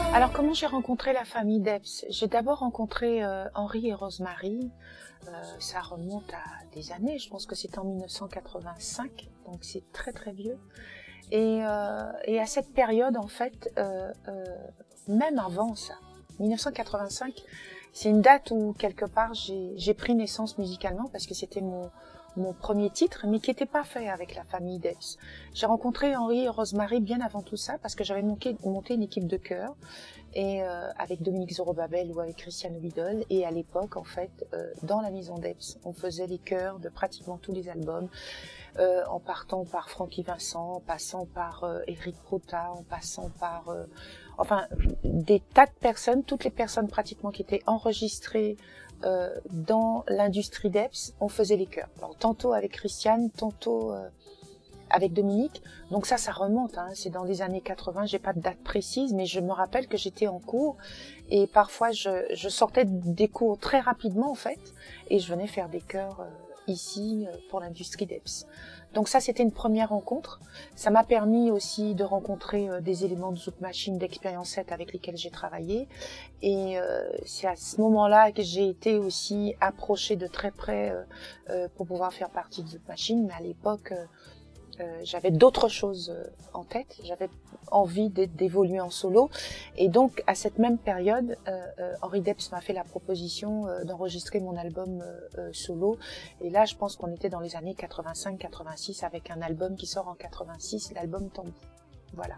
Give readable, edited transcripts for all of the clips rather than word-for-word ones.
Alors, comment j'ai rencontré la famille Debs? J'ai d'abord rencontré Henri et Rosemary. Ça remonte à des années, je pense que c'était en 1985, donc c'est très très vieux. Et à cette période, en fait, même avant ça, 1985, c'est une date où quelque part j'ai pris naissance musicalement parce que c'était mon premier titre, mais qui n'était pas fait avec la famille Debs. J'ai rencontré Henri et Rosemary bien avant tout ça parce que j'avais monté une équipe de chœur et avec Dominique Zorobabel ou avec Christiane Widol. Et à l'époque, en fait, dans la maison Debs, on faisait les chœurs de pratiquement tous les albums, en partant par Francky Vincent, en passant par Éric Prota, en passant par enfin des tas de personnes, toutes les personnes pratiquement qui étaient enregistrées dans l'industrie Debs, on faisait les chœurs. Alors tantôt avec Christiane, tantôt avec Dominique. Donc ça remonte, hein, c'est dans les années 80, j'ai pas de date précise, mais je me rappelle que j'étais en cours et parfois je sortais des cours très rapidement en fait, et je venais faire des chœurs ici pour l'industrie Debs. Donc ça, c'était une première rencontre. Ça m'a permis aussi de rencontrer des éléments de Zouk Machine, d'Expérience 7 avec lesquels j'ai travaillé. Et c'est à ce moment-là que j'ai été aussi approchée de très près pour pouvoir faire partie de Zouk Machine. Mais à l'époque, j'avais d'autres choses en tête. J'avais envie d'évoluer en solo. Et donc, à cette même période, Henri Debs m'a fait la proposition d'enregistrer mon album solo. Et là, je pense qu'on était dans les années 85-86 avec un album qui sort en 86, l'album Tambour. Voilà.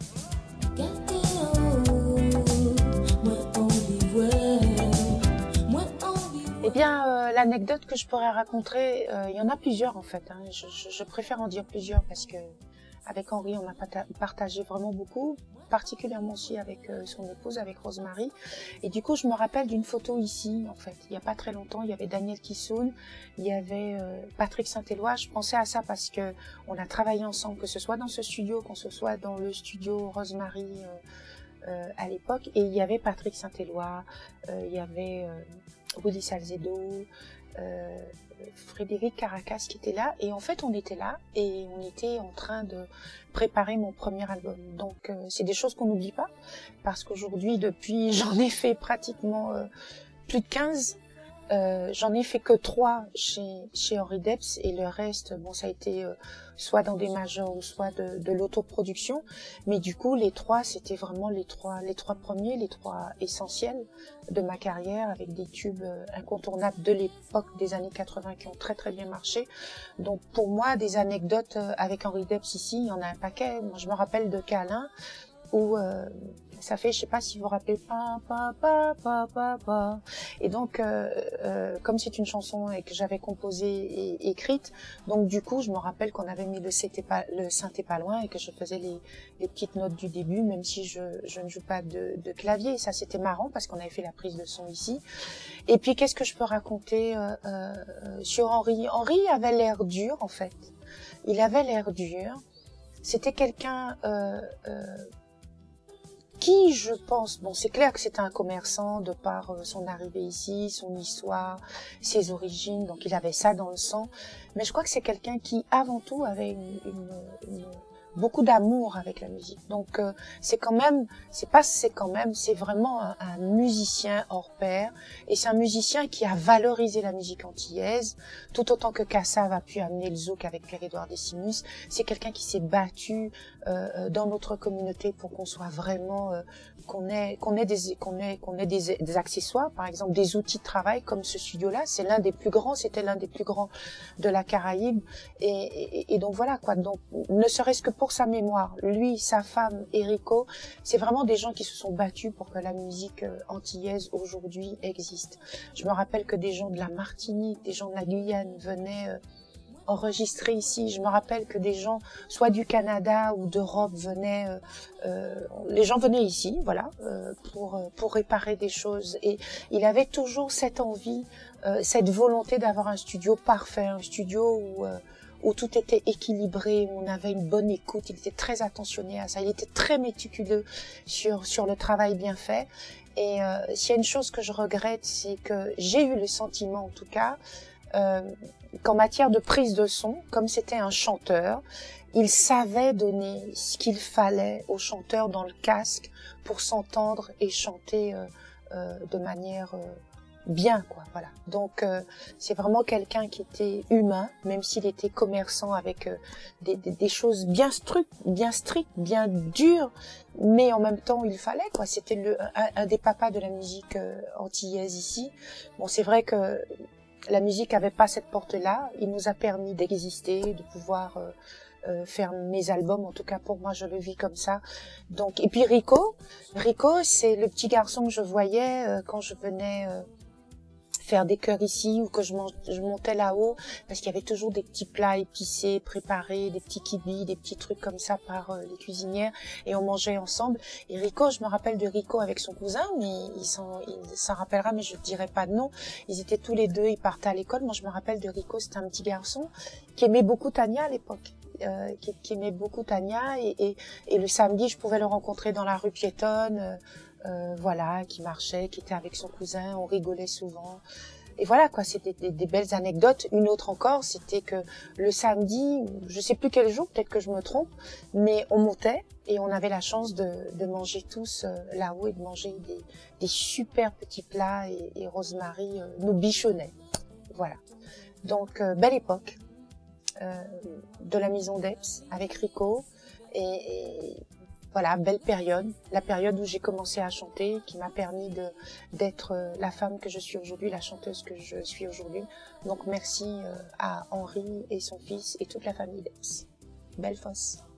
Eh bien, l'anecdote que je pourrais raconter, il y en a plusieurs en fait. Hein. Je préfère en dire plusieurs parce que avec Henri, on a partagé vraiment beaucoup, particulièrement aussi avec son épouse, avec Rosemary. Et du coup, je me rappelle d'une photo ici, en fait. Il n'y a pas très longtemps, il y avait Daniel Kissoun, il y avait Patrick Saint-Éloi. Je pensais à ça parce que on a travaillé ensemble, que ce soit dans ce studio, qu'on se soit dans le studio Rosemary à l'époque. Et il y avait Patrick Saint-Éloi, il y avait Rudy Salzedo, Frédéric Caracas qui était là, et en fait on était là et on était en train de préparer mon premier album. Donc c'est des choses qu'on n'oublie pas parce qu'aujourd'hui, depuis, j'en ai fait pratiquement plus de 15. J'en ai fait que 3 chez Henri Debs et le reste, bon, ça a été soit dans des majors ou soit de l'autoproduction. Mais du coup, les 3, c'était vraiment les trois premiers, les 3 essentiels de ma carrière avec des tubes incontournables de l'époque des années 80 qui ont très très bien marché. Donc pour moi, des anecdotes avec Henri Debs ici, il y en a un paquet. Moi, je me rappelle de Câlin où ça fait, je sais pas si vous vous rappelez, pa. Et donc, comme c'est une chanson et que j'avais composée et écrite, donc du coup, je me rappelle qu'on avait mis le synthé pas loin et que je faisais les petites notes du début, même si je ne joue pas de clavier. Et ça, c'était marrant parce qu'on avait fait la prise de son ici. Et puis, qu'est-ce que je peux raconter sur Henri? Henri avait l'air dur, en fait. Il avait l'air dur. C'était quelqu'un qui, je pense, bon, c'est clair que c'était un commerçant de par son arrivée ici, son histoire, ses origines, donc il avait ça dans le sang. Mais je crois que c'est quelqu'un qui, avant tout, avait beaucoup d'amour avec la musique. Donc c'est vraiment un musicien hors pair, et c'est un musicien qui a valorisé la musique antillaise, tout autant que Kassav a pu amener le zouk avec Pierre-Édouard Décimus. C'est quelqu'un qui s'est battu dans notre communauté pour qu'on soit vraiment qu'on ait des accessoires, par exemple des outils de travail comme ce studio-là. C'était l'un des plus grands de la Caraïbe, et donc voilà quoi. Donc ne serait-ce que pour sa mémoire, lui, sa femme, Erico, c'est vraiment des gens qui se sont battus pour que la musique antillaise aujourd'hui existe. Je me rappelle que des gens de la Martinique, des gens de la Guyane venaient enregistrés ici. Je me rappelle que des gens, soit du Canada ou d'Europe, venaient. Les gens venaient ici, voilà, pour réparer des choses. Et il avait toujours cette envie, cette volonté d'avoir un studio parfait, un studio où tout était équilibré, où on avait une bonne écoute. Il était très attentionné à ça. Il était très méticuleux sur le travail bien fait. Et s'il y a une chose que je regrette, c'est que j'ai eu le sentiment, en tout cas, qu'en matière de prise de son, comme c'était un chanteur, il savait donner ce qu'il fallait aux chanteurs dans le casque pour s'entendre et chanter de manière bien, quoi. Voilà. Donc c'est vraiment quelqu'un qui était humain, même s'il était commerçant avec des choses bien strictes, bien dures, mais en même temps il fallait, quoi. C'était un des papas de la musique antillaise ici. Bon, c'est vrai que la musique avait pas cette porte-là. Il nous a permis d'exister, de pouvoir faire mes albums. En tout cas, pour moi, je le vis comme ça. Donc, et puis Rico, c'est le petit garçon que je voyais quand je venais faire des chœurs ici ou que je montais là-haut, parce qu'il y avait toujours des petits plats épicés, préparés, des petits kibis, des petits trucs comme ça par les cuisinières, et on mangeait ensemble. Et Rico, je me rappelle de Rico avec son cousin, mais il s'en rappellera, mais je ne dirai pas de nom. Ils étaient tous les deux, ils partaient à l'école. Moi, je me rappelle de Rico, c'était un petit garçon qui aimait beaucoup Tania à l'époque. Qui aimait beaucoup Tania, et le samedi, je pouvais le rencontrer dans la rue piétonne, voilà, qui marchait, qui était avec son cousin, on rigolait souvent. Et voilà, quoi, c'était des belles anecdotes. Une autre encore, c'était que le samedi, je sais plus quel jour, peut-être que je me trompe, mais on montait et on avait la chance de manger tous là-haut et de manger des super petits plats, et Rosemary nous bichonnait. Voilà. Donc, belle époque de la maison d'Epps avec Rico, et voilà, belle période, la période où j'ai commencé à chanter, qui m'a permis d'être la femme que je suis aujourd'hui, la chanteuse que je suis aujourd'hui. Donc merci à Henri et son fils et toute la famille d'Epps. Belle fosse.